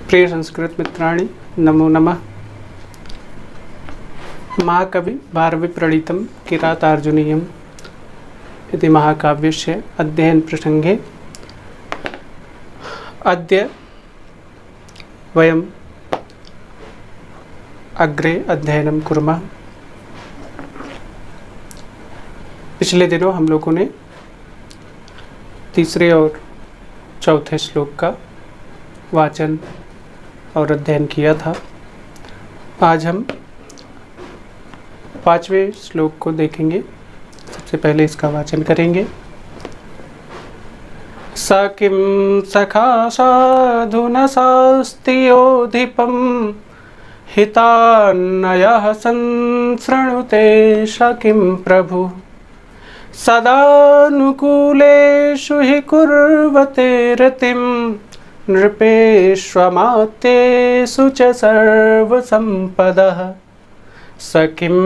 प्रिय संस्कृत मित्राणि नमो नमः। महाकवि भारवि प्रणीतं किरातार्जुनीयम् इति महाकाव्यस्य अध्ययन प्रसंगे अद्य वयम् अग्रे अध्ययनं कुर्मः। पिछले दिनों हम लोगों ने तीसरे और चौथे श्लोक का वाचन और अध्ययन किया था। आज हम पांचवें श्लोक को देखेंगे। सबसे पहले इसका वाचन करेंगे। स किं सखा साधुना शास्त्योधिपं हितान्नयः संसृणुते स किं प्रभु सदानुकूलेषु हि कुर्वते रतिं नृपेष्वमात्येषु च सर्वसम्पदः स किं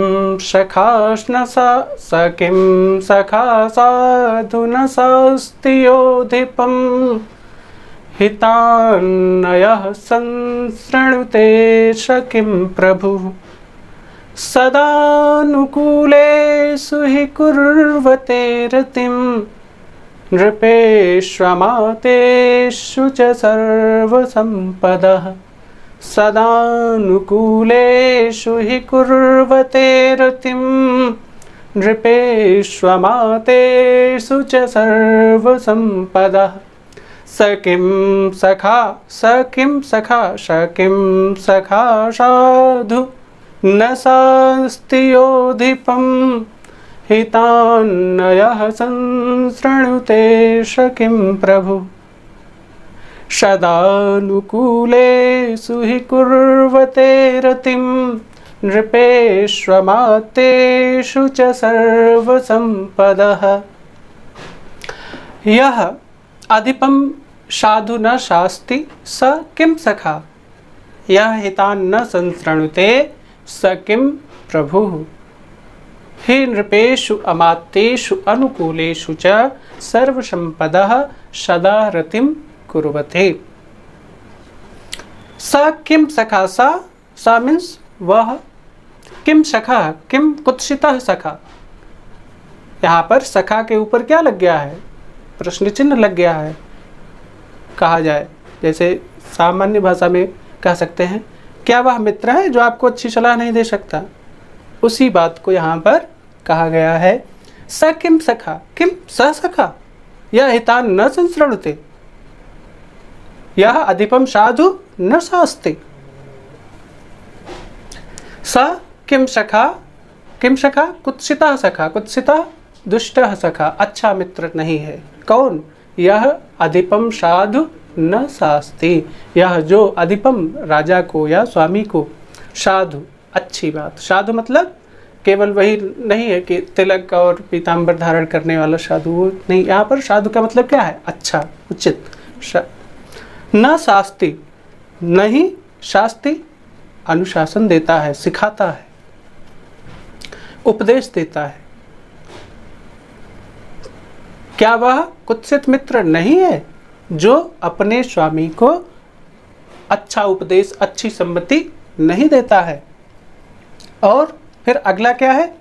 सखा साधुना शास्त्योधिपं हितान्नयः संसृणुते स किं प्रभु सदानुकूलेषु हि कुर्वते रतिं नृपेष्वमात्येषु च सर्वसम्पदः सदानुकूलेषु हि कुर्वते रतिं नृपेष्वमात्येषु च सर्वसम्पदः स किं सखा साधु न शास्त्योधिपं हितान्नयः संसृणुते स किं प्रभु सदानुकूलेषु हि कुर्वते रतिं नृपेष्वमात्येषु च सर्वसम्पदः। यः अधिपं साधु न शास्ति स किं सखा यः हितान् न संसृणुते स किं प्रभुः हि नृपेषु अमात्येषु अनुकूलेषु च सर्वसम्पदः सदा रतिं कुर्वते। स किं सखा सा मीन्स वह, किम सखा किम कुत्सितः सखा। यहाँ पर सखा के ऊपर क्या लग गया है? प्रश्न चिन्ह लग गया है। कहा जाए जैसे सामान्य भाषा में कह सकते हैं, क्या वह मित्र है जो आपको अच्छी सलाह नहीं दे सकता? उसी बात को यहाँ पर कहा गया है। स किम सखा किम स सखा यह हितान् न संसृणुते यह अधिपम साधु न शास्ति। स किम सखा कुत्सितः सखा, कुत्सितः दुष्टः सखा, अच्छा मित्र नहीं है। कौन? यह अधिपम साधु न शास्ति, यह जो अधिपम राजा को या स्वामी को, साधु अच्छी बात। साधु मतलब केवल वही नहीं है कि तिलक और पीताम्बर धारण करने वाला साधु, वो नहीं। यहाँ पर साधु का मतलब क्या है? अच्छा, उचित। न शास्ति, नहीं शास्ति अनुशासन देता है, सिखाता है, उपदेश देता है। क्या वह कुत्सित मित्र नहीं है जो अपने स्वामी को अच्छा उपदेश, अच्छी सम्मति नहीं देता है? और फिर अगला क्या है?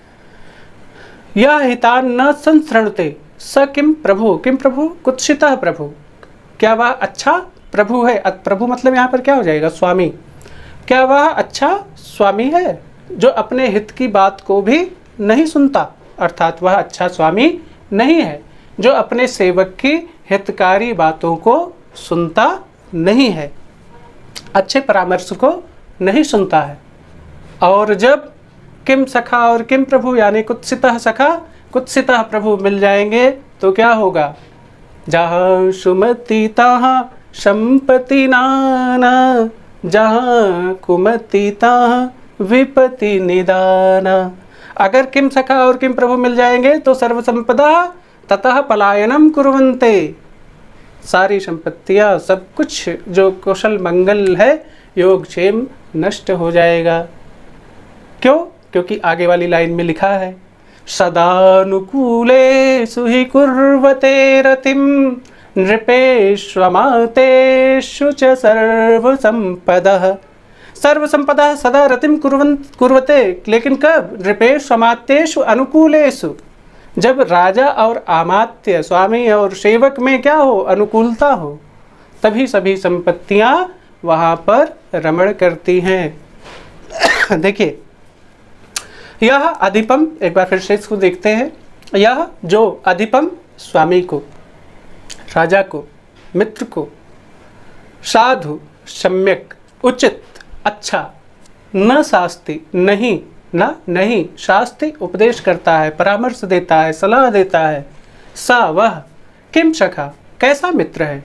यह हितान् न संसृणुते स किम प्रभु, किम प्रभु कुत्सितः प्रभु। क्या वह अच्छा प्रभु है? प्रभु मतलब यहाँ पर क्या हो जाएगा? स्वामी। क्या वह अच्छा स्वामी है जो अपने हित की बात को भी नहीं सुनता? अर्थात वह अच्छा स्वामी नहीं है जो अपने सेवक की हितकारी बातों को सुनता नहीं है, अच्छे परामर्श को नहीं सुनता है। और जब किम सखा और किम प्रभु यानी कुत्सितः सखा, कुत्सितः प्रभु मिल जाएंगे तो क्या होगा? जहाँ सुमति तहाँ संपत्ति नाना, जहाँ कुमति तहाँ विपत्ति निदाना। अगर किम सखा और किम प्रभु मिल जाएंगे तो सर्वसंपदा ततः पलायनम कुर्वन्ते, सारी संपत्तियाँ, सब कुछ जो कुशल मंगल है, योगक्षेम नष्ट हो जाएगा। क्यों? क्योंकि आगे वाली लाइन में लिखा है सदानुकूलेषु हि कुर्वते रतिं नृपेष्वमातेषु च सर्वसंपदः। सर्वसंपदा सदा रतिम कुर्वते, लेकिन कब? नृपेष्वमात्येषु अनुकूलेषु, जब राजा और अमात्य, स्वामी और सेवक में क्या हो? अनुकूलता हो, तभी सभी संपत्तियां वहां पर रमण करती हैं। देखिए, यह अधिपम, एक बार फिर से इसको देखते हैं। यह जो अधिपम स्वामी को, राजा को, मित्र को, साधु, सम्यक, उचित, अच्छा, न शास्ति, नहीं, न नहीं, शास्ति उपदेश करता है, परामर्श देता है, सलाह देता है। सा वह, किम सखा, कैसा मित्र है,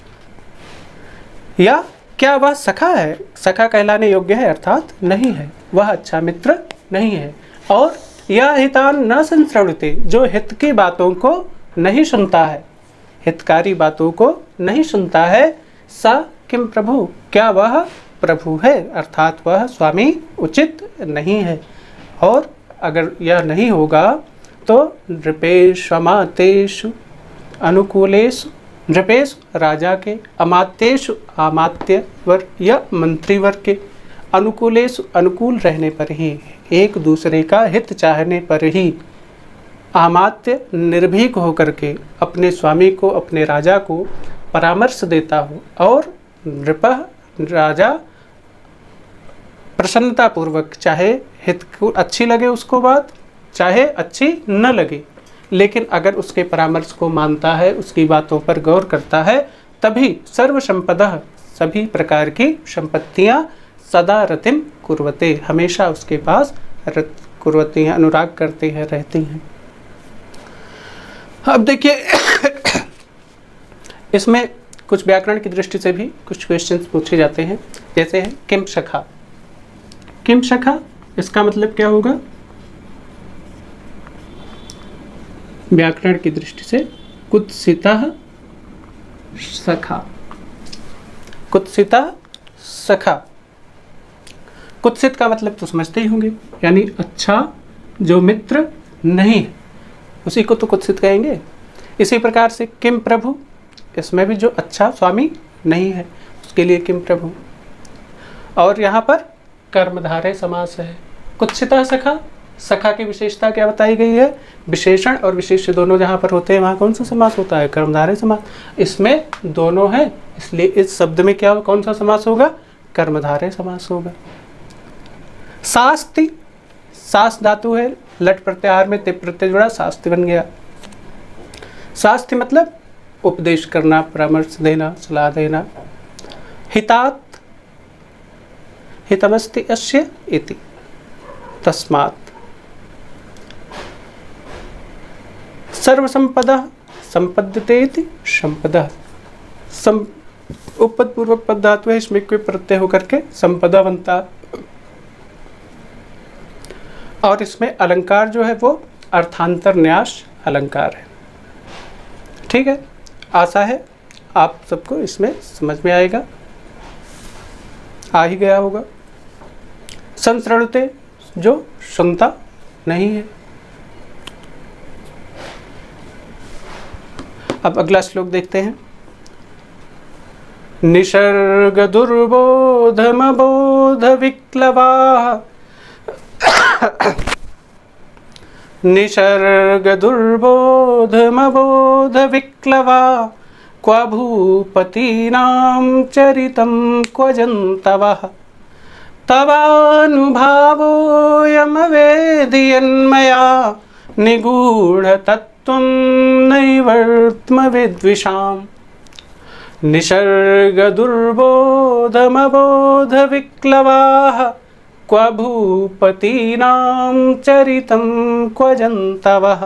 या क्या वह सखा है? सखा कहलाने योग्य है, अर्थात नहीं है, वह अच्छा मित्र नहीं है। और यह हितान न संश्रवते, जो हित की बातों को नहीं सुनता है, हितकारी बातों को नहीं सुनता है। सा किम प्रभु, क्या वह प्रभु है, अर्थात वह स्वामी उचित नहीं है। और अगर यह नहीं होगा तो नृपेष्वमातेषु अनुकूलेषु, नृपेश राजा के, अमात्येषु अमात्य वर या मंत्री वर्ग के, अनुकूलेषु अनुकूल रहने पर ही, एक दूसरे का हित चाहने पर ही, अमात्य निर्भीक होकर के अपने स्वामी को, अपने राजा को परामर्श देता हो, और नृपः राजा प्रसन्नता पूर्वक, चाहे हित को अच्छी लगे उसको बात, चाहे अच्छी न लगे, लेकिन अगर उसके परामर्श को मानता है, उसकी बातों पर गौर करता है, तभी सर्व संपदा, सभी प्रकार की संपत्तियां सदा रतिम कुर्वते, हमेशा उसके पास रत कुर्वती हैं, अनुराग करते हैं, रहती हैं। अब देखिए, इसमें कुछ व्याकरण की दृष्टि से भी कुछ क्वेश्चंस पूछे जाते हैं, जैसे है किम सखा। किम सखा, इसका मतलब क्या होगा व्याकरण की दृष्टि से? कुत्सितः सखा, कुत्सितः सखा। कुत्सित का मतलब तो समझते ही होंगे, यानी अच्छा जो मित्र नहीं है, उसी को तो कुत्सित कहेंगे। इसी प्रकार से किम प्रभु, इसमें भी जो अच्छा स्वामी नहीं है उसके लिए किम प्रभु। और यहाँ पर कर्मधारय समास है। कुत्सितः सखा, सखा की विशेषता क्या बताई गई है? विशेषण और विशेष्य दोनों जहाँ पर होते हैं वहाँ कौन सा समास होता है? कर्मधारय समास। इसमें दोनों है, इसलिए इस शब्द में क्या, कौन सा समास होगा? कर्मधारय समास होगा। शास्ति, शास धातु है, लट प्रत्याहार में तिप प्रत्यय जुड़ा, शास्ति बन गया। शास्ति मतलब उपदेश करना, परामर्श देना, सलाह देना। हितात, हितमस्ति अस्य इति, तस्मात्। सर्वसंपदा संपद्यते इति संपदा, उपपद पूर्वक पद धातु है, इसमें कोई प्रत्यय होकर के संपदा बनता। और इसमें अलंकार जो है वो अर्थांतर न्यास अलंकार है। ठीक है, आशा है आप सबको इसमें समझ में आएगा, आ ही गया होगा। संश्रणुते, जो सुनता नहीं है। अब अगला श्लोक देखते हैं। निसर्ग दुर्बोधमबोध विक्लवा, निसर्ग दुर्बोधमबोध विक्लवा, क्व भूपतीनां चरितं क्व जन्तवः, तवानुभावोऽयमवेदयन्मया, निगूढतत्त्वं नैवर्त्मविद्विषाम्। निसर्ग दुर्बोधमबोध विक्लवाः, क्व भूपतीनां चरितं क्व जन्तवः,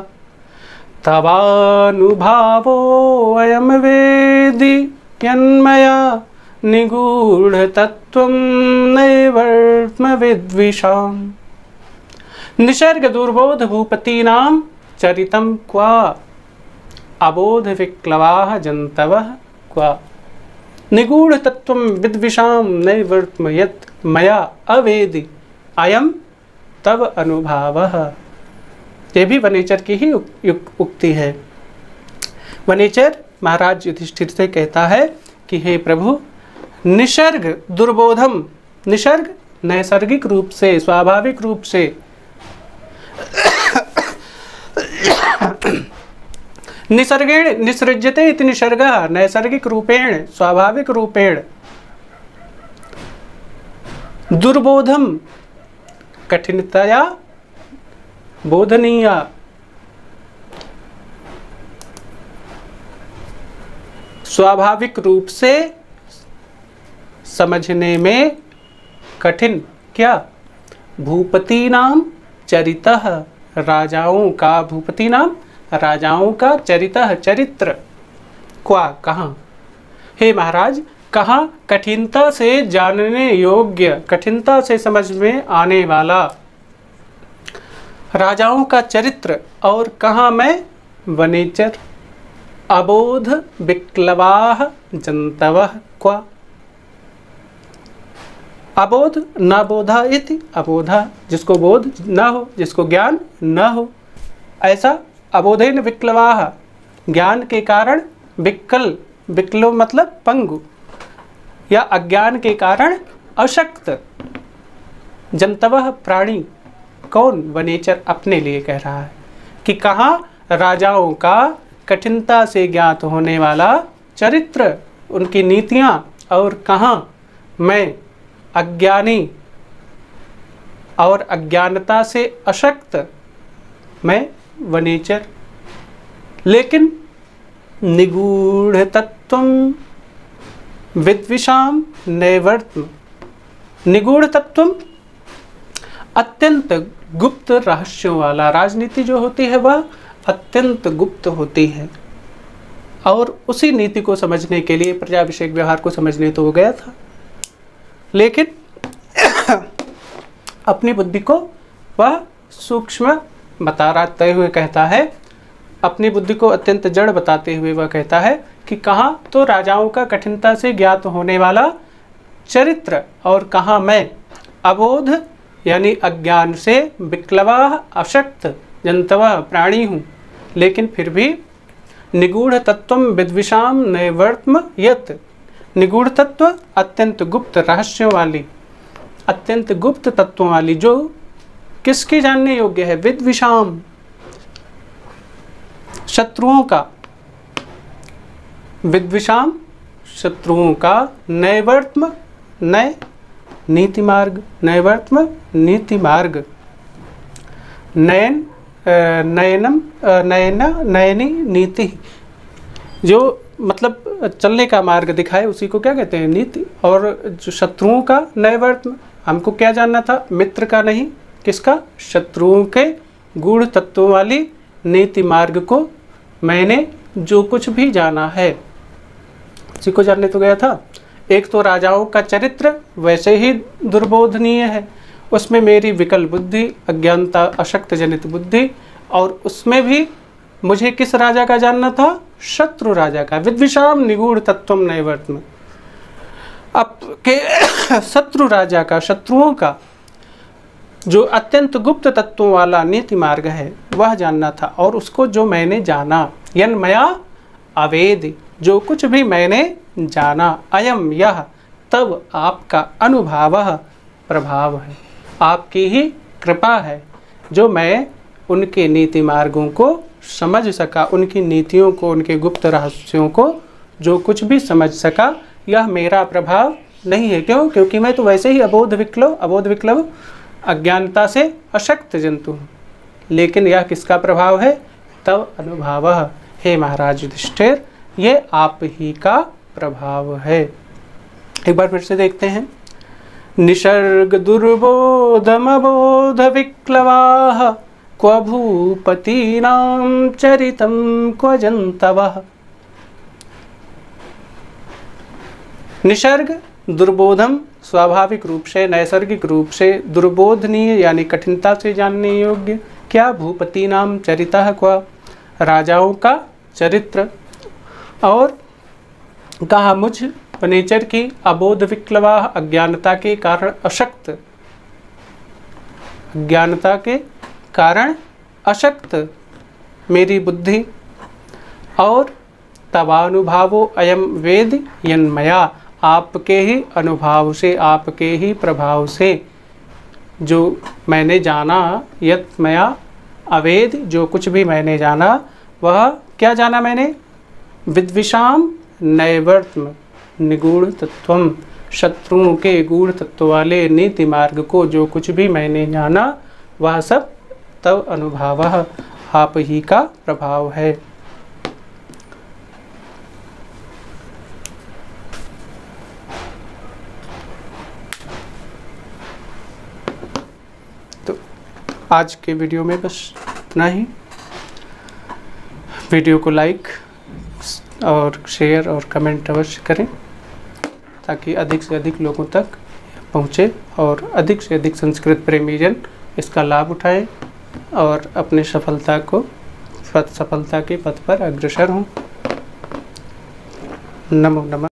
तवानुभावोऽयमवेदयन्मया, निगूढतत्त्वं नैवर्त्मविद्विषाम्। निसर्ग दुर्बोध भूपतीनां चरितं क्व, अबोध विक्लवाः जन्तवः क्व, निगूढतत्त्वं विद्विषां नैवर्त्मयत् मया अवेदि अयम तव अनुभावः। ये भी वनेचर की ही उक्ति है। वनेचर महाराज युधिष्ठिर से कहता है कि हे प्रभु, निसर्ग दुर्बोधम, निसर्ग नैसर्गिक रूप से, स्वाभाविक रूप से निसर्गेण निसृज्यते इति निसर्गः, नैसर्गिक रूपेण, स्वाभाविक रूपेण, दुर्बोधम, कठिनतया बोधनीय, स्वाभाविक रूप से समझने में कठिन, क्या? भूपति नाम चरितः, राजाओं का, भूपति नाम राजाओं का, चरितः चरित्र, क्या, कहाँ? हे महाराज, कहाँ? कठिनता से जानने योग्य, कठिनता से समझ में आने वाला राजाओं का चरित्र, और कहाँ मैं? वनेचर, अबोध विक्लवाः जंतवः, क्या? अबोध न बोधा इति, अबोधा जिसको बोध न हो, जिसको ज्ञान न हो, ऐसा अबोधेन विक्लवाः, ज्ञान के कारण विक्ल, विक्लो मतलब पंगु या अज्ञान के कारण अशक्त, जंतवः प्राणी, कौन? वनेचर, अपने लिए कह रहा है कि कहाँ? राजाओं का कठिनता से ज्ञात होने वाला चरित्र, उनकी नीतियाँ, और कहाँ मैं अज्ञानी और अज्ञानता से अशक्त, मैं वनेचर। लेकिन निगूढ़ तत्वम विद्विषाम नैवर्त्म, निगूढ़ तत्वम अत्यंत गुप्त रहस्यों वाला, राजनीति जो होती है वह अत्यंत गुप्त होती है, और उसी नीति को समझने के लिए, प्रजाभिषेक व्यवहार को समझने तो हो गया था, लेकिन अपनी बुद्धि को वह सूक्ष्म बताते हुए कहता है, अपनी बुद्धि को अत्यंत जड़ बताते हुए वह कहता है कि कहाँ तो राजाओं का कठिनता से ज्ञात होने वाला चरित्र, और कहाँ मैं अबोध यानी अज्ञान से, विक्लवा अशक्त, जंतवा प्राणी हूँ, लेकिन फिर भी निगूढ़ तत्वम विद्विषाम नैवर्त्म यत्, निगूढ़ तत्व अत्यंत गुप्त रहस्यों वाली, अत्यंत गुप्त तत्वों वाली, जो किसके जानने योग्य है? विद्विषाम, शत्रुओं का, विद्विषाम शत्रुओं का, नैवर्त्म नय नीति मार्ग, नैवर्त्म नीति मार्ग, नयन नयनम नयन नयनी नीति, जो मतलब चलने का मार्ग दिखाए उसी को क्या कहते हैं? नीति। और जो शत्रुओं का नैवर्त्म, हमको क्या जानना था? मित्र का नहीं, किसका? शत्रुओं के गूढ़ तत्वों वाली नीति मार्ग को मैंने जो कुछ भी जाना है उसी को जानने तो गया था। एक तो राजाओं का चरित्र वैसे ही दुर्बोधनीय है, उसमें मेरी विकल बुद्धि, अज्ञानता, अशक्त जनित बुद्धि, और उसमें भी मुझे किस राजा का जानना था? शत्रु राजा का। विद्विषाम निगूढ़ तत्वम नैवर्त्म, अब के शत्रु राजा का, शत्रुओं का जो अत्यंत गुप्त तत्वों वाला नीति मार्ग है वह जानना था, और उसको जो मैंने जाना, यन्मया अवेद, जो कुछ भी मैंने जाना, अयम यह, तब आपका अनुभाव प्रभाव है, आपकी ही कृपा है, जो मैं उनके नीति मार्गों को समझ सका, उनकी नीतियों को, उनके गुप्त रहस्यों को जो कुछ भी समझ सका, यह मेरा प्रभाव नहीं है। क्यों? क्योंकि मैं तो वैसे ही अबोध विक्लव अज्ञानता से अशक्त जंतु हूँ, लेकिन यह किसका प्रभाव है? तब अनुभाव, हे महाराज युधिष्ठिर, ये आप ही का प्रभाव है। एक बार फिर से देखते हैं। निसर्ग दुर्बोधमबोध विक्लवाः, क्व भूपतीनां चरितं क्व जन्तवः। निसर्ग दुर्बोधम, स्वाभाविक रूप से, नैसर्गिक रूप से, दुर्बोधनीय यानी कठिनता से जानने योग्य, क्या? भूपति नाम चरितः, क्व राजाओं का चरित्र, और कहा मुझ वनेचर की, अबोध विक्लवा, अज्ञानता के कारण अशक्त, अज्ञानता के कारण अशक्त मेरी बुद्धि, और तवानुभावो अयम वेद यन्मया, आपके ही अनुभाव से, आपके ही प्रभाव से जो मैंने जाना, यत मया अवेद, जो कुछ भी मैंने जाना, वह क्या जाना मैंने, विद्विषाम नैवर्त्म निगूढ़ तत्वम, शत्रुओं के गूढ़ तत्व वाले नीति मार्ग को जो कुछ भी मैंने जाना वह सब तव अनुभावः, आप ही का प्रभाव है। तो आज के वीडियो में बस इतना ही। वीडियो को लाइक और शेयर और कमेंट अवश्य करें ताकि अधिक से अधिक लोगों तक पहुँचे और अधिक से अधिक संस्कृत प्रेमी जन इसका लाभ उठाएं और अपने सफलता के पथ पर अग्रसर हों। नमो नमः।